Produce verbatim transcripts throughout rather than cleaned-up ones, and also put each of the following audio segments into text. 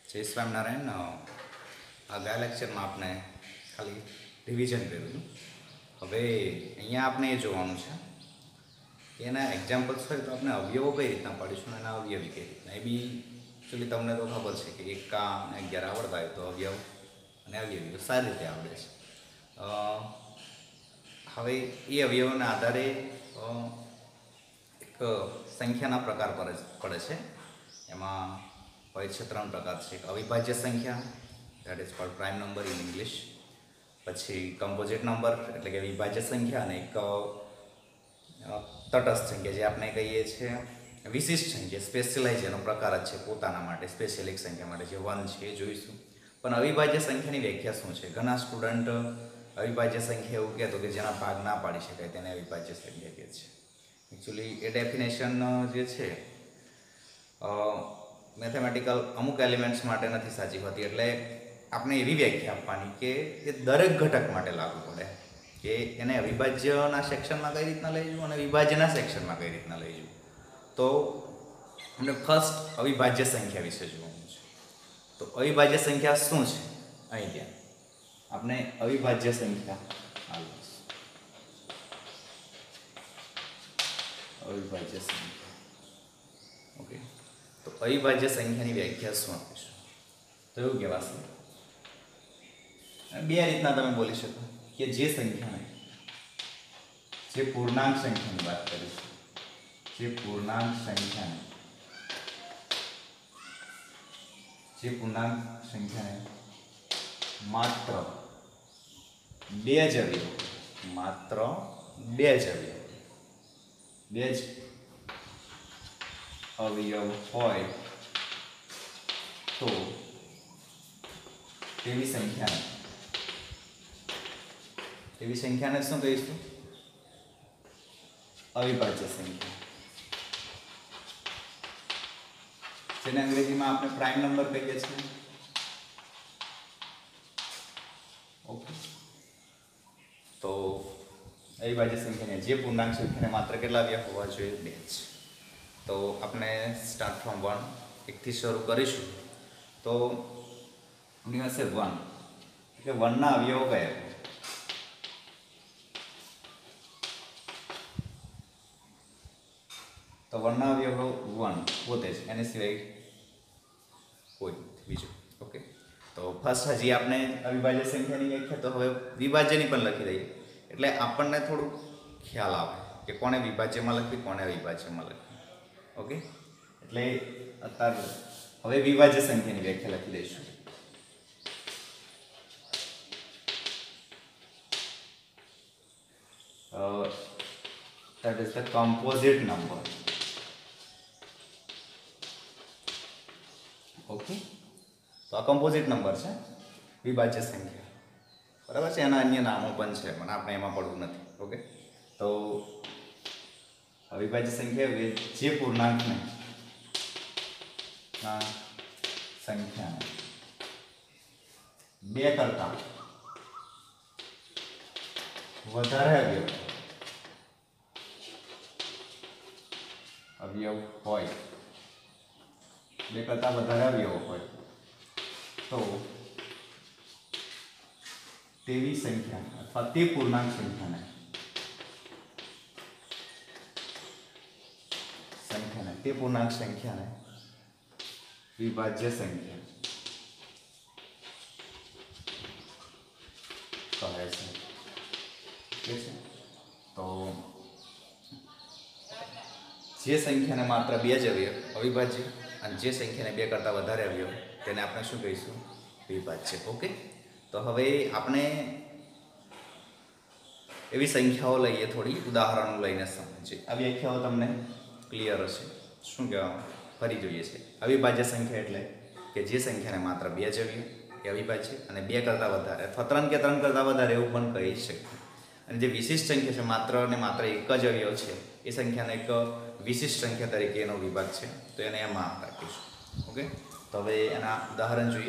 જય સ્વામિનારાયણ. આગલા લેક્ચરમાં આપણે ખાલી રિવિઝન કર્યું હતું. હવે અહીંયા આપણે એ જોવાનું છે કે એના એક્ઝામ્પલ્સ હોય તો આપણે અવયવો કઈ રીતના પાડીશું અને એના અવયવી કઈ રીતના. એ બી એકચ્યુઅલી તમને તો ખબર છે કે એકા અને અગિયાર આવડતા હોય તો અવયવ અને અવયવી તો સારી રીતે આવડે છે. હવે એ અવયવોના આધારે એક સંખ્યાના પ્રકાર પર પડે છે. એમાં હોય છે ત્રણ પ્રકાર છે. એક અવિભાજ્ય સંખ્યા, that is called prime number in English. પછી કમ્પોઝિટ નંબર એટલે કે વિભાજ્ય સંખ્યા, અને એક તટસ્થ સંખ્યા જે આપણે કહીએ છીએ વિશિષ્ટ સંખ્યા, સ્પેશિયલાઇઝ એનો પ્રકાર જ છે પોતાના માટે, સ્પેશિયલ એક સંખ્યા માટે જે વન છે એ જોઈશું. પણ અવિભાજ્ય સંખ્યાની વ્યાખ્યા શું છે? ઘણા સ્ટુડન્ટ અવિભાજ્ય સંખ્યા એવું કહેતો કે જેના ભાગ ના પાડી શકાય તેને અવિભાજ્ય સંખ્યા કહે છે. એકચ્યુઅલી એ ડેફિનેશન જે છે મેથેમેટિકલ અમુક એલિમેન્ટ્સ માટે નથી સાચી હોતી. એટલે આપણે એવી વ્યાખ્યા આપવાની કે એ દરેક ઘટક માટે લાગુ પડે, કે એને અવિભાજ્યના સેક્શનમાં કઈ રીતના લઈ જવું અને વિભાજ્યના સેક્શનમાં કઈ રીતના લઈ જવું. તો આપણે ફર્સ્ટ અવિભાજ્ય સંખ્યા વિશે જોવાનું છે. તો અવિભાજ્ય સંખ્યા શું છે? અહીં ત્યાં આપણે અવિભાજ્ય સંખ્યા આવી અવિભાજ્ય સંખ્યા ઓકે. તો અવિભાજ્ય સંખ્યાની વ્યાખ્યા શું આપીશું? તો એવું કહેવાશે, બે રીતના તમે બોલી શકો કે જે સંખ્યાને જે પૂર્ણાંક સંખ્યાની વાત કરીશું, જે પૂર્ણાંક સંખ્યાને જે પૂર્ણાંક સંખ્યાને માત્ર બે જ અવયવ માત્ર બે જ અવયવ બે જ અવયવ હોય તો તેવી સંખ્યાને તેવી સંખ્યાને શું કહીશું? અવિભાજ્ય સંખ્યા, જેને અંગ્રેજીમાં આપણે પ્રાઇમ નંબર કહીએ છીએ. ઓકે, તો અવિભાજ્ય સંખ્યાને જે પૂર્ણાંક સંખ્યાને માત્ર કેટલા અવયવ હોવા જોઈએ? બે જ. તો આપણે સ્ટાર્ટ ફ્રોમ વન એકથી શરૂ કરીશું. તો આપણી પાસે વન એટલે વનના અવયવો કયા? તો વનના અવયવો વન પોતે જ, એને સિવાય કોઈ બીજું. ઓકે, તો ફર્સ્ટ હજી આપણે અવિભાજ્ય સંખ્યાની વ્યાખ્યા તો હવે વિભાજ્યની પણ લખી દઈએ, એટલે આપણને થોડું ખ્યાલ આવે કે કોને વિભાજ્યમાં લખવી, કોને અવિભાજ્યમાં લખવી. ઓકે, એટલે અત્યારે હવે વિભાજ્ય સંખ્યાની વ્યાખ્યા લખી દઈશું. that is the composite number. Okay, તો આ કમ્પોઝિટ નંબર છે, વિભાજ્ય સંખ્યા, બરાબર છે. એના અન્ય નામો પણ છે, પણ આપણે એમાં પડવું નથી. ઓકે, તો અવિભાજ્ય સંખ્યા જે પૂર્ણાંકને સંખ્યાને બે કરતા વધારે અવયવ અવયવ હોય બે કરતા વધારે અવયવો હોય તો તેવી સંખ્યા અથવા તે પૂર્ણાંક સંખ્યાને સંખ્યાને તે પૂર્ણાંક સંખ્યાને વિભાજ્ય સંખ્યા કહે છે. ઠીક છે, તો જે સંખ્યાને માત્ર બે જ અવયવ અવિભાજ્ય અને જે સંખ્યાને બે કરતા વધારે અવયવ તેને આપણે શું કહીશું? વિભાજ્ય. ઓકે, તો હવે આપણે એવી સંખ્યાઓ લઈએ, થોડી ઉદાહરણો લઈને સમજીએ. આ વ્યાખ્યાઓ તમને ક્લિયર હશે. શું કહેવામાં ફરી જોઈએ છે? અવિભાજ્ય સંખ્યા એટલે કે જે સંખ્યાને માત્ર બે જ અવયવ એ અવિભાજ્ય, અને બે કરતાં વધારે અથવા ત્રણ કે ત્રણ કરતાં વધારે એવું પણ કહી શકીએ. અને જે વિશિષ્ટ સંખ્યા છે, માત્ર ને માત્ર એક જ અવયવ છે, એ સંખ્યાને એક વિશિષ્ટ સંખ્યા તરીકે એનો વિભાગ છે, તો એને એમાં રાખીશું. ઓકે, તો હવે એના ઉદાહરણ જોઈએ.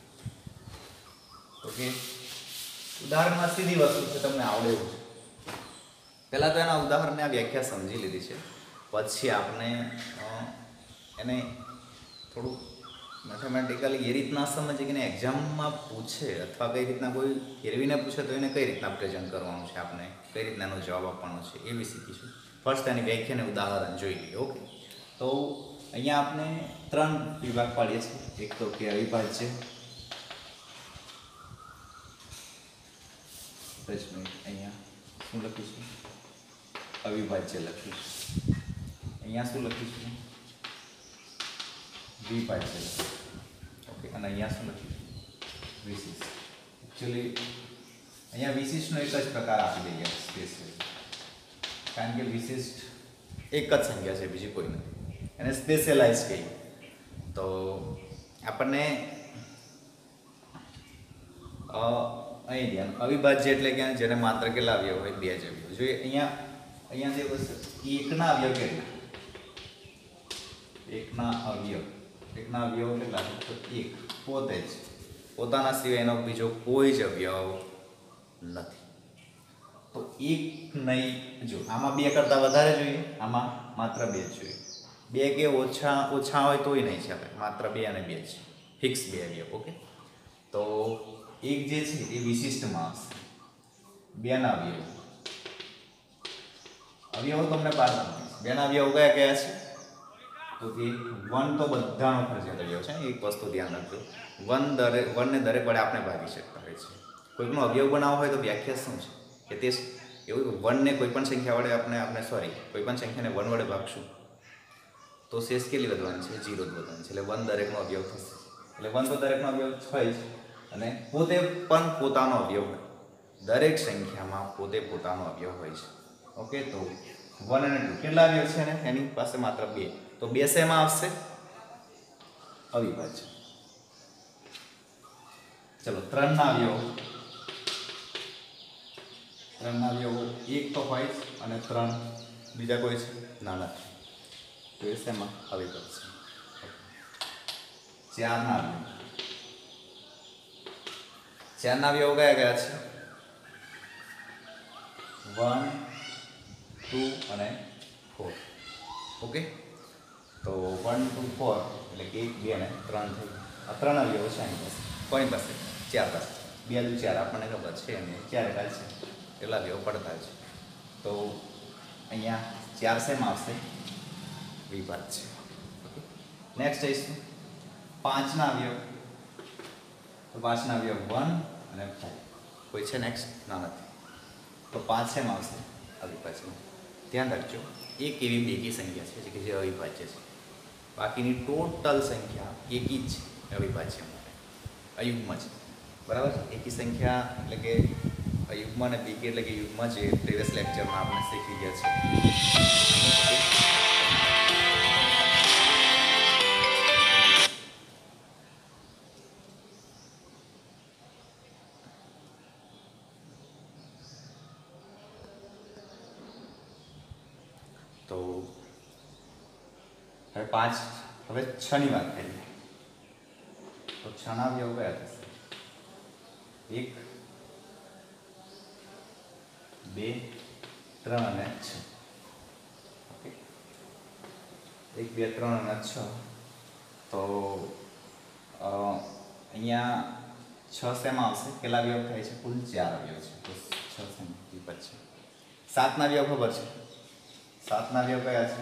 ઓકે, ઉદાહરણમાં સીધી વસ્તુ છે, તમને આવડે એવું છે. પહેલાં તો એના ઉદાહરણને આ વ્યાખ્યા સમજી લીધી છે, પછી આપણે એને થોડું મેથેમેટિકલી એ રીતના સમજે કે એક્ઝામમાં પૂછે અથવા કઈ રીતના કોઈ ફેરવીને પૂછે તો એને કઈ રીતના પ્રેઝન્ટ કરવાનું છે, આપણે કઈ રીતના એનો જવાબ આપવાનો છે એ બી શીખીશું. ફર્સ્ટ એની વ્યાખ્યાને ઉદાહરણ જોઈ લઈએ. ઓકે, તો અહીંયા આપણે ત્રણ વિભાગ પાડીએ છીએ. એક તો કે અવિભાજ્ય, અહીંયા શું લખીશું? અવિભાજ્ય લખીશું. અહીંયા શું લખીશું? વિભાજ્ય લખીશું. ઓકે, અને અહીંયા શું લખીશું? વિશિષ્ટ. એકચ્યુઅલી અહીંયા વિશિષ્ટનો એક જ પ્રકાર આપી દઈએ સ્પેશિયલ, કારણ કે વિશિષ્ટ એક જ સંખ્યા છે, બીજી કોઈ નથી. એને સ્પેશિયલાઇઝ કહીએ તો આપણને અહીં ધ્યાન અવિભાજ્ય એટલે કે જેને માત્ર કેટલા અવયવ હોય? બે જ અવયવ જોઈએ. અહીંયા અહીંયા જે વસ્તુ એકના અવયવ કેટલા? એકના અવયવ એકના અવયવ કેટલા? તો એક પોતે જ, પોતાના સિવાય એનો બીજો કોઈ જ અવયવ નથી. તો એક નહીં, જો આમાં બે કરતાં વધારે જોઈએ, આમાં માત્ર બે જ જોઈએ. બે કે ઓછા ઓછા હોય તોય નહીં ચાલે, માત્ર બે અને બે છે, ફિક્સ બે અવયવ. ઓકે, તો એક જે છે એ વિશિષ્ટમાં આવશે. બેના અવયવ અવયવો તમને પાછા મળશે. બેના અવયવો કયા કયા છે? તો કે વન તો બધાનો ફરજિયાત અવયવ છે. એક વસ્તુ ધ્યાન રાખજો, વન દરેક વનને દરેક વડે આપણે ભાગી શકતા હોય છે. કોઈકનો અવયવ બનાવવો હોય તો વ્યાખ્યા શું છે કે તે એવું કે વનને કોઈ પણ સંખ્યા વડે આપણે આપણે સોરી કોઈ પણ સંખ્યાને વન વડે ભાગશું તો શેષ કેટલી વધવાની છે? જીરો જ વધવાની છે. એટલે વન દરેકનો અવયવ થશે. એટલે વન તો દરેકનો અવયવ હોય જ, અને પોતે પણ પોતાનો અવયવ હોય. દરેક સંખ્યામાં પોતે પોતાનો અવયવ હોય છે. ઓકે, તો વન અને ટુ કેટલા અવયવ છે ને? એની પાસે માત્ર બે. તો બે શેમાં આવશે? અવિભાજ્ય. ચલો, ત્રણના અવયવ ત્રણના અવયવો એક તો હોય જ, અને ત્રણ બીજા કોઈ છે? ના નથી. તો એ શેમાં? અવિભાજ્ય. ચારના અવયવ ચારના અવયવો કયા કયા છે? વન, ટુ અને ફોર. ઓકે, તો વન ટુ ફોર એટલે કે એક, બે અને ત્રણ થઈ. આ ત્રણ અવયવો છે એની પાસે. કોની પાસે? ચાર પાસે. બે દુ ચાર આપણને ખબર છે, અને ચાર કાલ છે એટલા અવયવો પડતા છે. તો અહીંયા ચાર શેમાં આવશે? વિભાજ્ય. ઓકે, નેક્સ્ટ જઈશું પાંચના અવયવ. તો પાંચના અવયવ વન અને ફાઈવ. કોઈ છે નેક્સ્ટ? ના નથી. તો પાંચ શેમાં આવશે? અવિભાજ્ય. ધ્યાન રાખજો, એક એવી બેકી સંખ્યા છે કે જે અવિભાજ્ય છે. બાકીની ટોટલ સંખ્યા એકી જ છે અવિભાજ્ય માટે, અયુગ્મ છે. બરાબર છે? એકી સંખ્યા એટલે કે અયુગ્મ અને બેકી એટલે કે યુગ્મ છે. પ્રીવિયસ લેક્ચરમાં આપણે શીખી ગયા છે. તો હવે પાંચ હવે છ ની વાત કરીએ. તો છ ના અવયવ કયા થશે? એક, બે, ત્રણ અને છ. ઓકે, એક, બે, ત્રણ અને છ. તો અહીંયા છ શેમાં આવશે? કેટલા અવયવ થાય છે? કુલ ચાર અવયવ છે. તો છ શેમાં વિભાજ્ય. સાતના અવયવ ખબર છે? સાતના અવયવ કયા છે?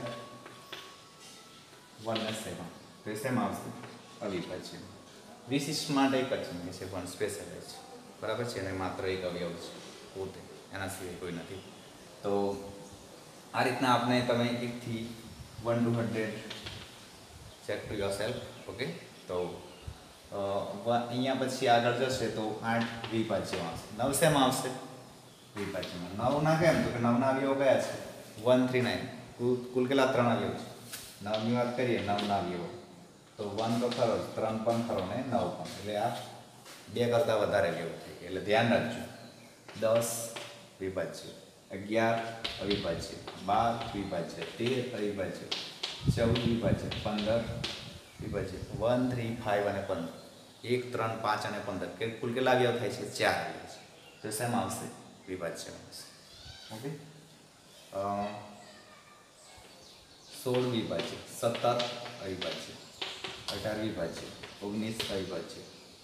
વન ને સેવન. તો એ શેમાં આવશે? અવિભાજ્ય. વિશિષ્ટ માટે એક જ સંખ્યા છે, પણ સ્પેશિયલાઇઝ છે. બરાબર છે? અને માત્ર એક અવયવ છે પોતે, એના સિવાય કોઈ નથી. તો આ રીતના આપણે તમે એકથી one to hundred check to yourself. Okay, તો અહીંયા પછી આગળ જશે તો આઠ વિભાજ્યમાં આવશે. નવ શેમાં આવશે? વિભાજ્યમાં. નવના કેમ? તો કે નવના અવયવો કયા છે? One three nine. કુલ કુલ કેટલા? ત્રણ અવયવ છે. નવની વાત કરીએ, નવના અવયવો તો વન તો ખરો જ, ત્રણ પણ ખરો ને નવ પણ, એટલે આ બે કરતાં વધારે અવયવ થઈ ગયા. એટલે ધ્યાન રાખજો, દસ વિભાજ્ય, અગિયાર અવિભાજ્ય, બાર વિભાજ્ય, તેર અવિભાજ્ય, ચૌદ વિભાજ્ય, પંદર વિભાજ્ય, વન થ્રી ફાઇવ અને પંદર, એક ત્રણ પાંચ અને પંદર કે કુલ કેટલા અવયવ થાય છે? ચાર અવયવ છે. તો શેમાં આવશે? વિભાજ્યમાં આવશે. ઓકે, સોળ વિભાજ્ય, સત્તર અવિભાજ્ય, અઢાર વિભાજ્ય, ઓગણીસ અવિભાજ્ય,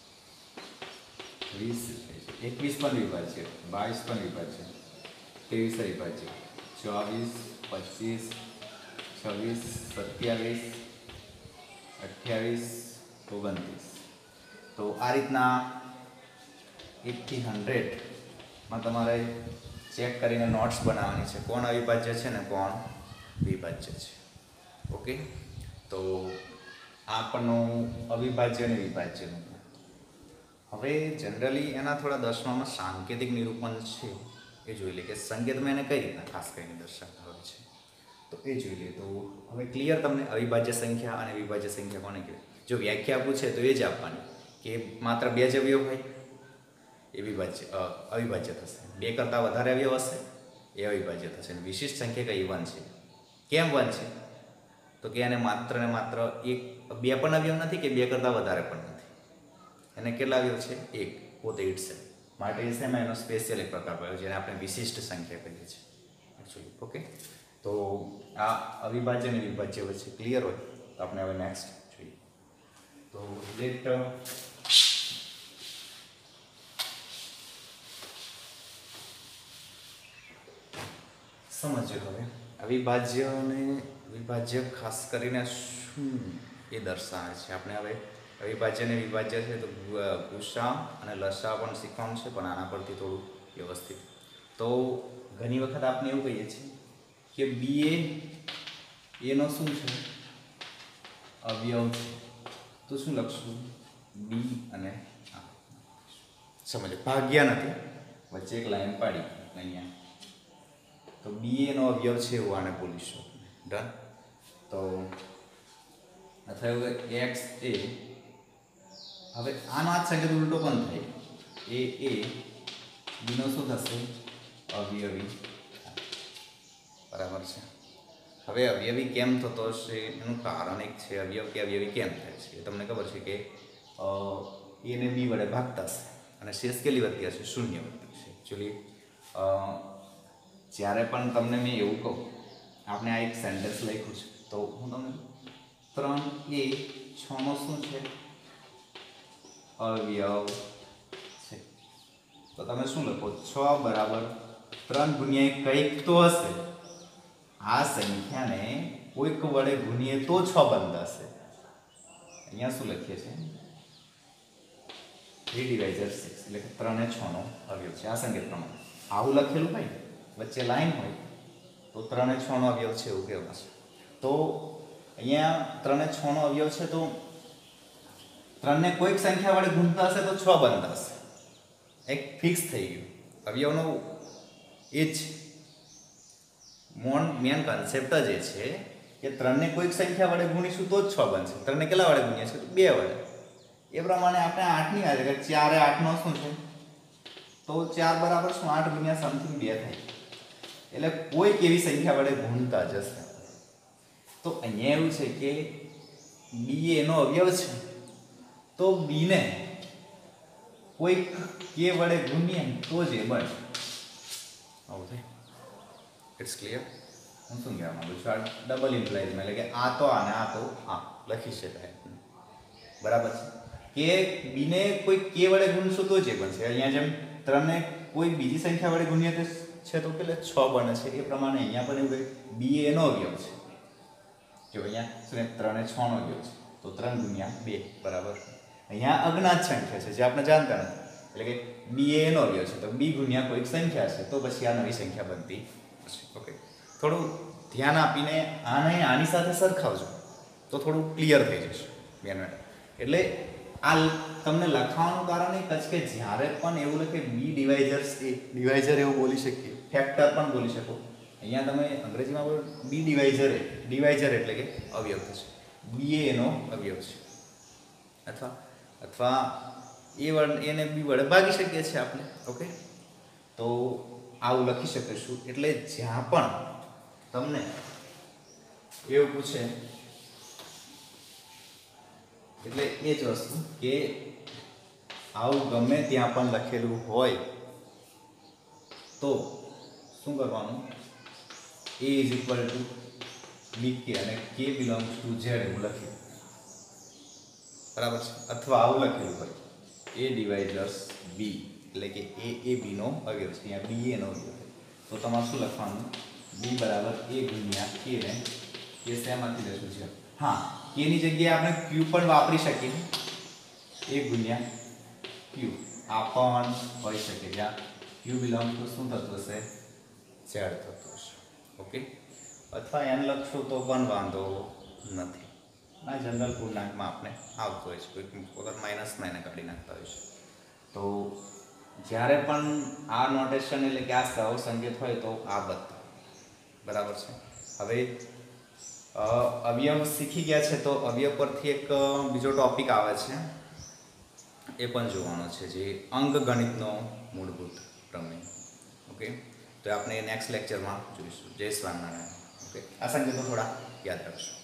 વીસ એકવીસ પણ વિભાજ્ય, બાવીસ પણ વિભાજ્ય, ત્રેવીસ અવિભાજ્ય, ચોવીસ પચીસ છવ્વીસ સત્યાવીસ અઠ્યાવીસ ઓગણત્રીસ. તો આ રીતના એકથી હંડ્રેડમાં તમારે ચેક કરીને નોટ્સ બનાવવાની છે કોણ અવિભાજ્ય છે ને કોણ વિભાજ્ય છે. ઓકે, તો આ આપણનું અવિભાજ્ય અને વિભાજ્યનું. હવે જનરલી એના થોડા દસમામાં સાંકેતિક નિરૂપણ છે એ જોઈ લે કે સંકેતમાં એને કઈ રીતના ખાસ કરીને દર્શાવતા હોય છે તો એ જોઈ લે. તો હવે ક્લિયર તમને અવિભાજ્ય સંખ્યા અને વિભાજ્ય સંખ્યા કોને કહેવાય. જો વ્યાખ્યા આપવું છે તો એ જ આપવાની કે માત્ર બે જ અવયવ હોય એ વિભાજ્ય અવિભાજ્ય થશે, બે કરતાં વધારે અવયવ હશે એ અવિભાજ્ય થશે. અને વિશિષ્ટ સંખ્યા કઈ વન છે. કેમ વન છે તો કે એને માત્ર ને માત્ર એક બે પણ અવયવ નથી કે બે કરતાં વધારે પણ નથી, એને કેટલા અવયવ છે એક પોતે ઇટ છે માટે શેમાં એનો સ્પેશિયલ એક પ્રકાર પડ્યો જેને આપણે વિશિષ્ટ સંખ્યા કહીએ છીએ એકચ્યુઅલી. ઓકે, તો આ અવિભાજ્ય અને વિભાજ્ય વચ્ચે ક્લિયર હોય તો આપણે હવે નેક્સ્ટ જોઈએ. તો લેટ સમજો હવે અવિભાજ્ય અને વિભાજ્ય ખાસ કરીને શું એ દર્શાવે છે. આપણે હવે અવિભાજ્ય અને વિભાજ્ય છે તો ગુસા અને લસા પણ શીખવાનું છે પણ આના પરથી થોડું વ્યવસ્થિત. તો ઘણી વખત આપણે એવું કહીએ છીએ કે બી એ એનો શું છે અવયવ છે તો શું લખશું બી અને આ સમજો ભાગ્યા નથી વચ્ચે એક લાઈન પાડી અહીંયા તો બી એનો અવયવ છે એવું આને બોલીશું. ડન. તો થયું કે એક્સ એ હવે આનો આ સંકેત ઉલટો પણ થાય એ એ બીનો શું થશે અવયવી. બરાબર છે. હવે અવયવી કેમ થતો હશે એનું કારણ એક છે અવયવ કે અવયવી કેમ થાય છે એ તમને ખબર છે કે એને બી વડે ભાગતા હશે અને શેષ કેટલી વધતી હશે શૂન્ય વધતી હશે. એકચ્યુઅલી જ્યારે પણ તમને મેં એવું કહું આપણે આ એક સેન્ટેન્સ લખ્યું છે તો હું તમને ત્રણ એ છનો શું છે અવયવ છે તો તમે શું લખો છ બરાબર ત્રણ ગુણ્યા કંઈક તો હશે. આ સંખ્યાને કોઈક વડે ગુણીએ તો છ બંધાશે. અહીંયા શું લખીએ છીએ થ્રી ડિવાઇઝર સિક્સ એટલે કે ત્રણ એ છ નો અવયવ છે. આ સંકેત પ્રમાણે આવું લખેલું હોય વચ્ચે લાઈન હોય તો ત્રણ એ છ નો અવયવ છે એવું કહેવાશે. તો અહીંયા ત્રણ એ છ નો અવયવ છે તો ત્રણને કોઈક સંખ્યા વડે ગુણતા હશે તો છ બંધાશે. એક ફિક્સ થઈ ગયું અવયવનો એ જ મોન મેન કન્સેપ્ટ જ એ છે કે ત્રણને કોઈક સંખ્યા વડે ગુણીશું તો જ છ બનશે. ત્રણને કેટલા વડે ગુણીએ છીએ તો બે વડે. એ પ્રમાણે આપણે આઠની વાત કરીએ ચાર એ આઠ નો શું છે તો ચાર બરાબર શું આઠ ગુણ્યા સમથિંગ બે થાય એટલે કોઈક એવી સંખ્યા વડે ગુણતા જશે. તો અહીંયા એવું છે કે બી એનો અવયવ છે તો બી ને કોઈક કે વડે ગુણીએ તો જ એ બને. આવું થાય. It's clear. હું શું કહેવા માંગુ છું આ ડબલ ઇમ્પ્લાઇઝમાં એટલે કે આ તો આ ને આ તો આ લખી શકાય. બરાબર છે કે બીને કોઈ કે વડે ગુણશું તો જ એ બનશે. અહીંયા જેમ ત્રણને કોઈ બીજી સંખ્યા વડે ગુણીએ તો છે તો પેલે છ બને છે એ પ્રમાણે અહીંયા પણ એવું કહે બી એનો અવયવ છે. જો અહીંયા શું ત્રણ એ છ નો અવયવ છે તો ત્રણ ગુણ્યા બે બરાબર. અહીંયા અજ્ઞાત સંખ્યા છે જે આપણે જાણતા નથી એટલે કે બી એનો અવયવ છે તો બી ગુણ્યા કોઈક સંખ્યા છે તો પછી આ નવી સંખ્યા બનતી હશે. ઓકે, થોડું ધ્યાન આપીને આને આની સાથે સરખાવજો તો થોડું ક્લિયર થઈ જશે બેન. એટલે આ તમને લખવાનું કારણ એક જ કે જ્યારે પણ એવું લખે બી ડિવાઇઝર્સ એ ડિવાઇઝર એવું બોલી શકીએ, ફેક્ટર પણ બોલી શકો. અહીંયા તમે અંગ્રેજીમાં બોલો બી ડિવાઇઝર એ ડિવાઇઝર એટલે કે અવયવ થશે. બી એનો અવયવ છે અથવા અથવા એ વડે એને બી વડે ભાગી શકીએ છીએ આપણે. ઓકે, તો આવું લખી શકીશું. એટલે જ્યાં પણ તમને એવું પૂછે એટલે એ જ વસ્તુ કે આવું ગમે ત્યાં પણ લખેલું હોય તો શું કરવાનું a is equal to B કે અને કે બિલોંગ્સ ટુ ઝેડ એવું લખ્યું. બરાબર છે. અથવા આવું લખેલું હોય એ ડીવાય પ્લસ બી, એટલે કે એ એ બીનો અવયવ છે, અહીંયા બી એનો અવયવ છે, તો તમારે શું લખવાનું? બી બરાબર એ ગુણ્યા કે ને એ શેમાંથી લેશું છે? હા, કેની જગ્યાએ આપણે ક્યુ પણ વાપરી શકીએ, એ ગુણ્યા ક્યુ આ પણ હોઈ શકે, જ્યાં ક્યુ બિલોંગ ટુ શું થતું હશે? ઝેડ થતું હશે. ઓકે, અથવા એન લખશું તો પણ વાંધો નથી. આ જનરલ પૂર્ણાંકમાં આપણે આવતો હોય છે, કોઈક વખત માઇનસમાં એને કાઢી નાખતા હોય છે. તો જ્યારે પણ આ નોટેશન એટલે કે આ સહો સંકેત હોય તો આ બધા બરાબર છે. હવે અવયવ શીખી ગયા છે, તો અવયવ પરથી એક બીજો ટોપિક આવે છે, એ પણ જોવાનો છે, જે અંકગણિતનો મૂળભૂત પ્રમેય. ઓકે, તો આપણે નેક્સ્ટ લેક્ચરમાં જોઈશું. જય સ્વામિનારાયણ. ઓકે, આ સંકેતો થોડા યાદ રાખશું.